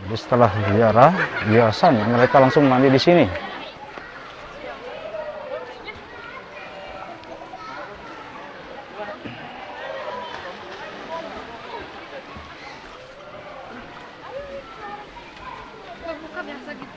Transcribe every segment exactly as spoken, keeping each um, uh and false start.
Jadi setelah ziarah, biasanya mereka langsung mandi di sini. Buka biasa gitu.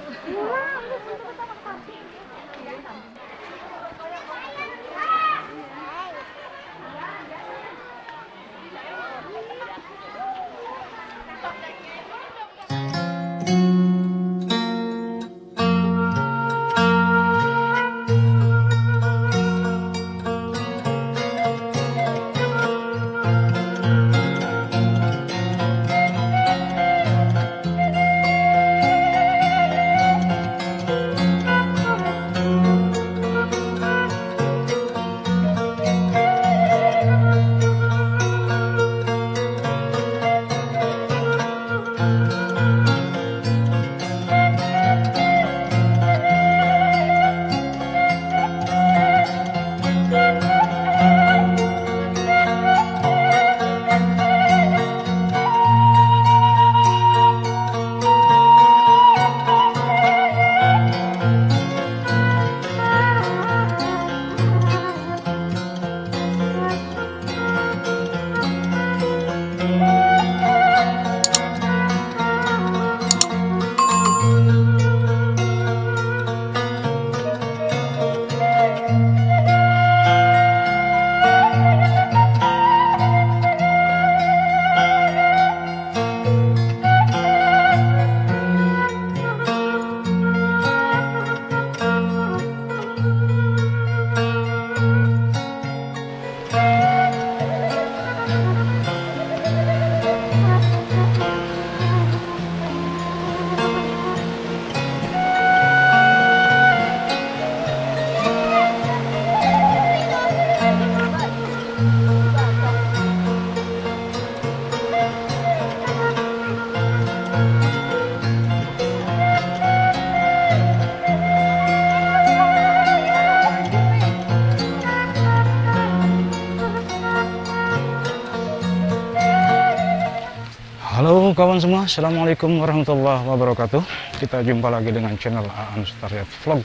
Halo kawan semua, assalamualaikum warahmatullahi wabarakatuh. Kita jumpa lagi dengan channel Aan Sutarya Vlog.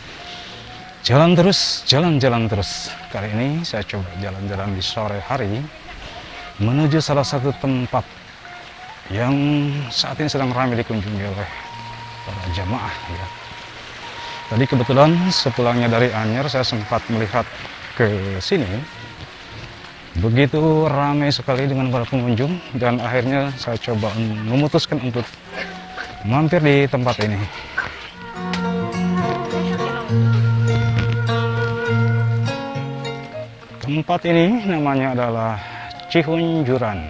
Jalan terus, jalan-jalan terus. Kali ini saya coba jalan-jalan di sore hari menuju salah satu tempat yang saat ini sedang ramai dikunjungi oleh para jamaah ya. Tadi kebetulan sepulangnya dari Anyer saya sempat melihat ke sini. Begitu ramai sekali dengan para pengunjung, dan akhirnya saya coba memutuskan untuk mampir di tempat ini. Tempat ini namanya adalah Cihunjuran.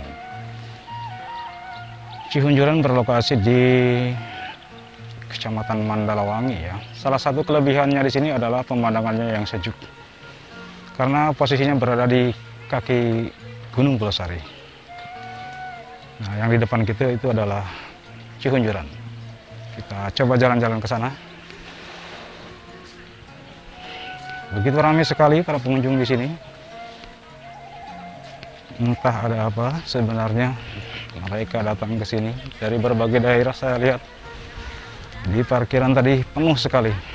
Cihunjuran berlokasi di Kecamatan Mandalawangi ya. Salah satu kelebihannya di sini adalah pemandangannya yang sejuk. Karena posisinya berada di kaki Gunung Pulosari. Nah, yang di depan kita itu adalah Cihunjuran. Kita coba jalan-jalan ke sana. Begitu ramai sekali para pengunjung di sini. Entah ada apa sebenarnya mereka datang ke sini dari berbagai daerah. Saya lihat di parkiran tadi penuh sekali.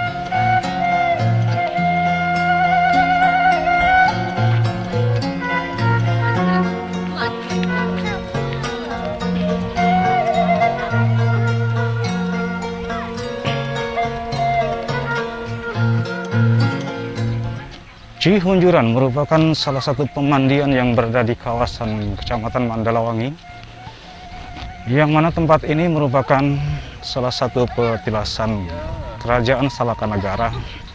Cihunjuran merupakan salah satu pemandian yang berada di kawasan Kecamatan Mandalawangi, yang mana tempat ini merupakan salah satu petilasan Kerajaan Salakanagara,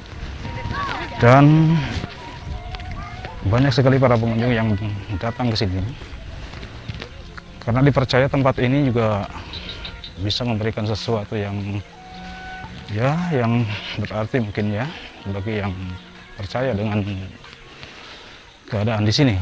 dan banyak sekali para pengunjung yang datang ke sini karena dipercaya tempat ini juga bisa memberikan sesuatu yang ya yang berarti mungkin ya bagi yang percaya dengan keadaan di sini.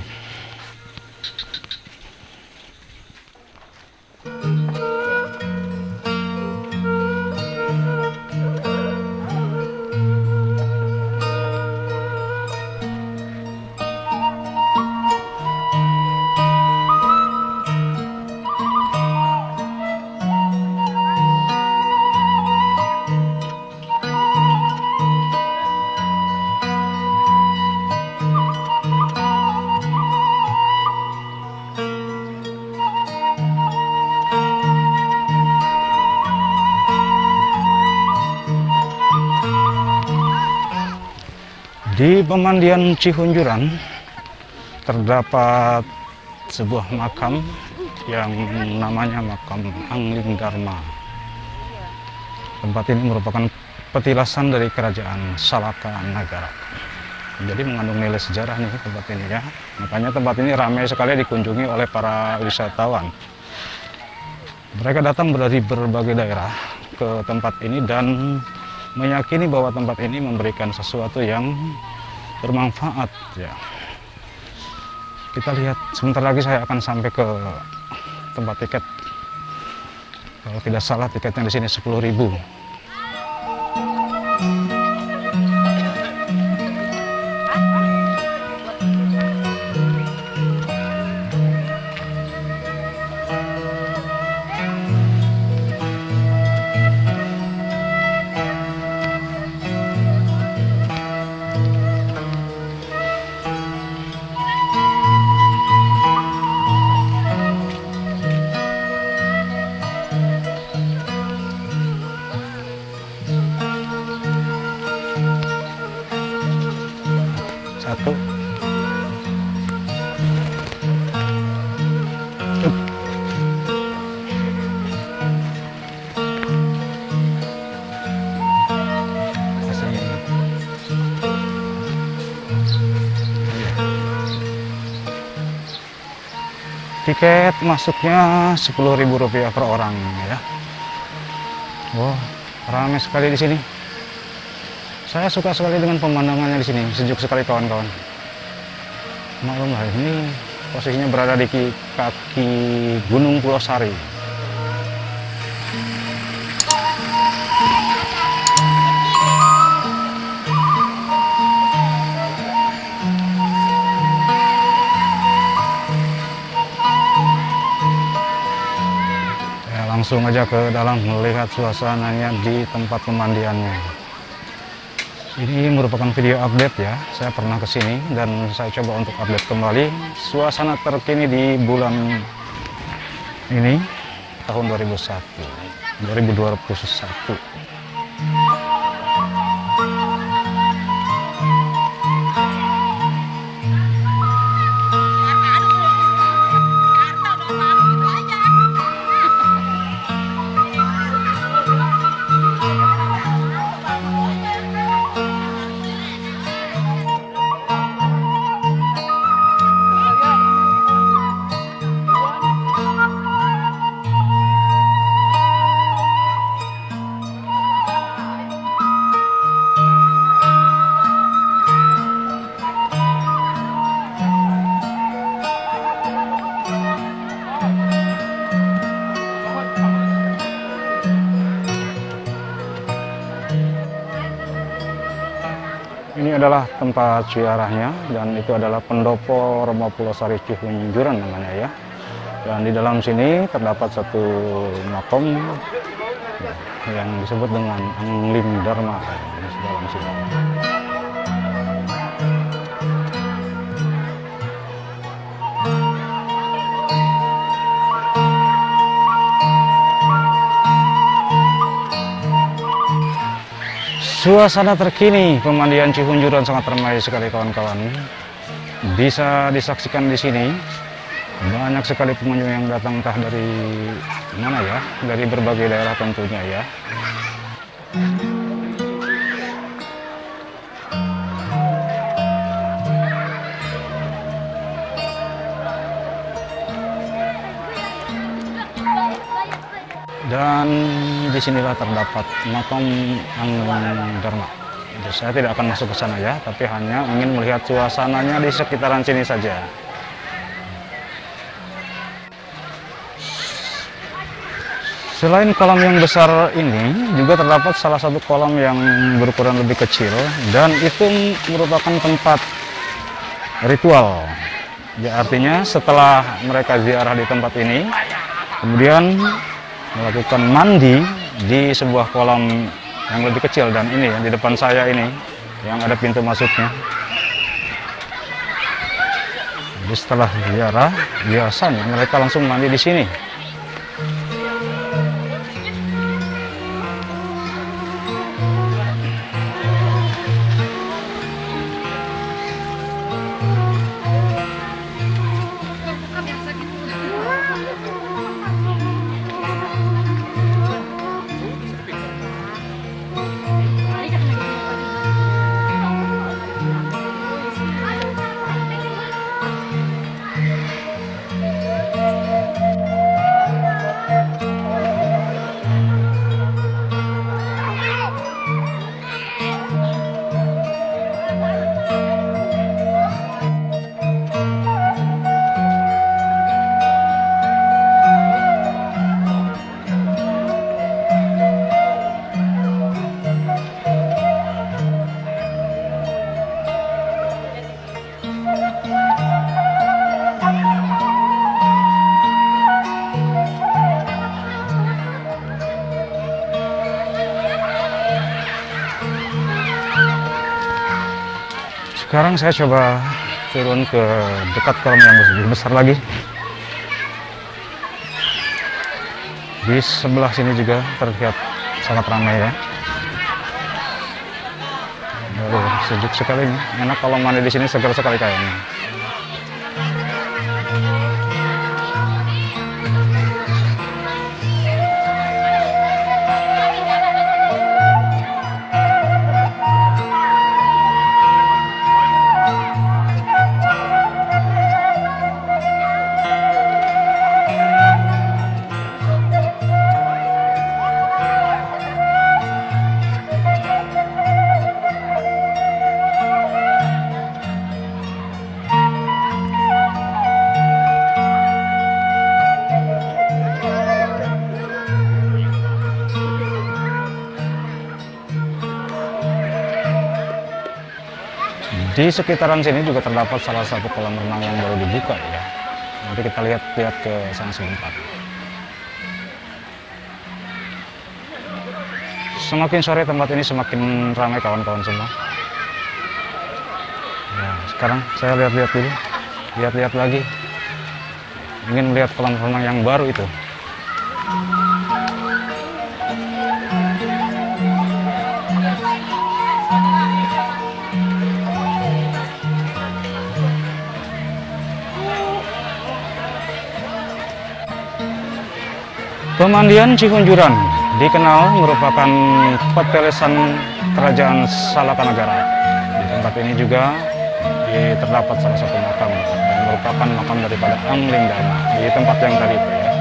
Di pemandian Cihunjuran terdapat sebuah makam yang namanya makam Angling Dharma. Tempat ini merupakan petilasan dari kerajaan Salaka Nagara. Jadi mengandung nilai sejarah nih tempat ini ya. Makanya tempat ini ramai sekali dikunjungi oleh para wisatawan. Mereka datang dari berbagai daerah ke tempat ini dan meyakini bahwa tempat ini memberikan sesuatu yang bermanfaat ya. Kita lihat sebentar lagi saya akan sampai ke tempat tiket. Kalau tidak salah tiketnya di sini sepuluh ribu. Satu. Tiket masuknya sepuluh ribu rupiah per orang ya. Wah, ramai sekali di sini. Saya suka sekali dengan pemandangannya di sini, sejuk sekali kawan-kawan. Maklumlah ini posisinya berada di kaki Gunung Pulau Sari. Saya langsung aja ke dalam melihat suasananya di tempat pemandiannya. Ini merupakan video update ya, saya pernah ke sini dan saya coba untuk update kembali suasana terkini di bulan ini tahun dua ribu satu, dua ribu dua puluh satu. Ini adalah tempat ziarahnya dan itu adalah Pendopo Romo Pulau Sari Cihunjuran namanya ya. Dan di dalam sini terdapat satu makam yang disebut dengan Angling Dharma di dalam sini. Suasana terkini pemandian Cihunjuran sangat ramai sekali kawan-kawan. Bisa disaksikan di sini banyak sekali pengunjung yang datang entah dari mana ya, dari berbagai daerah tentunya ya. Dan disinilah terdapat makam Angling Dharma. Jadi saya tidak akan masuk ke sana ya, tapi hanya ingin melihat suasananya di sekitaran sini saja. Selain kolam yang besar ini, juga terdapat salah satu kolam yang berukuran lebih kecil, dan itu merupakan tempat ritual. Ya, artinya setelah mereka ziarah di tempat ini, kemudian melakukan mandi di sebuah kolam yang lebih kecil, dan ini yang di depan saya ini yang ada pintu masuknya. Jadi setelah ziarah biasanya mereka langsung mandi di sini. Sekarang saya coba turun ke dekat kolam yang lebih besar lagi. Di sebelah sini juga terlihat sangat ramai ya. Aduh, sejuk sekali nih. Enak kalau mandi di sini, segar sekali kayaknya. Di sekitaran sini juga terdapat salah satu kolam renang yang baru dibuka ya. Nanti kita lihat-lihat ke sana sebentar. Semakin sore tempat ini semakin ramai kawan-kawan semua. Ya, sekarang saya lihat-lihat dulu, lihat-lihat lagi. Ingin melihat kolam renang yang baru itu. Pemandian Cihunjuran dikenal merupakan petelesan kerajaan Salakanagara. Di tempat ini juga terdapat salah satu makam yang merupakan makam daripada Anglingdarma di tempat yang tadi itu ya.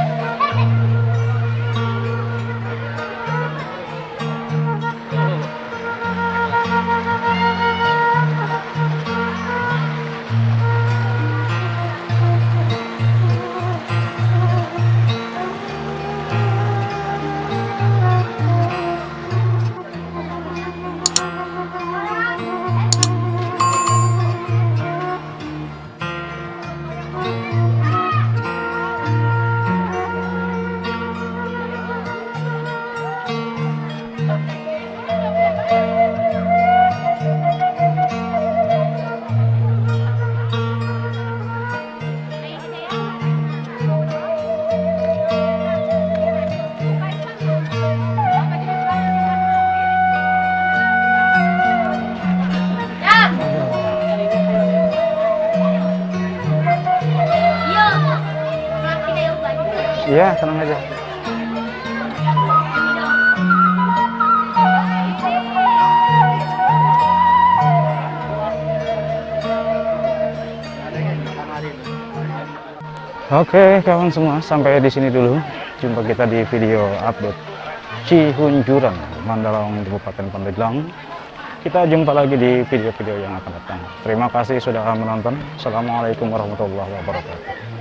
Iya, tenang aja. Oke, kawan semua, sampai di sini dulu. Jumpa kita di video update Cihunjuran, Mandalawangi, Kabupaten Pandeglang. Kita jumpa lagi di video-video yang akan datang. Terima kasih sudah menonton. Assalamualaikum warahmatullahi wabarakatuh.